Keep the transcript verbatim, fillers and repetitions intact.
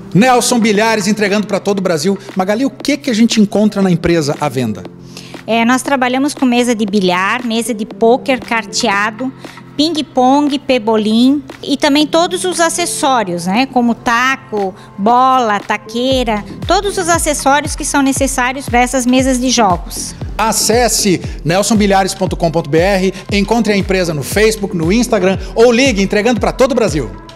Nelson Bilhares entregando para todo o Brasil. Magali, o que, que a gente encontra na empresa à venda? É, nós trabalhamos com mesa de bilhar, mesa de pôquer, carteado, ping-pong, pebolim e também todos os acessórios, né? Como taco, bola, taqueira, todos os acessórios que são necessários para essas mesas de jogos. Acesse nelson bilhares ponto com ponto br, encontre a empresa no Facebook, no Instagram ou ligue entregando para todo o Brasil.